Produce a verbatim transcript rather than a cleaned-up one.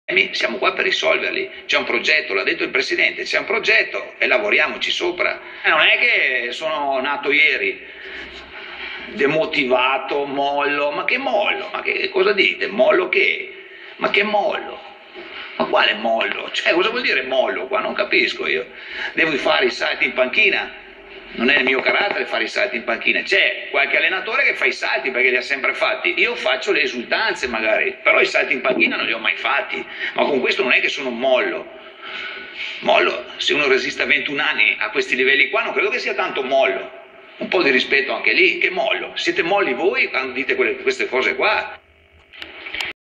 Siamo qua per risolverli, c'è un progetto, l'ha detto il Presidente, c'è un progetto e lavoriamoci sopra. Non è che sono nato ieri, demotivato, mollo, ma che mollo? Ma che cosa dite? Mollo che? Ma che mollo? Ma quale mollo? Cioè, cosa vuol dire mollo qua? Non capisco io. Devo fare i salti in panchina? Non è il mio carattere fare i salti in panchina. C'è qualche allenatore che fa i salti perché li ha sempre fatti. Io faccio le esultanze magari, però i salti in panchina non li ho mai fatti. Ma con questo non è che sono un mollo. Mollo, se uno resiste a ventuno anni a questi livelli qua, non credo che sia tanto mollo. Un po' di rispetto anche lì, che mollo. Siete molli voi quando dite quelle, queste cose qua?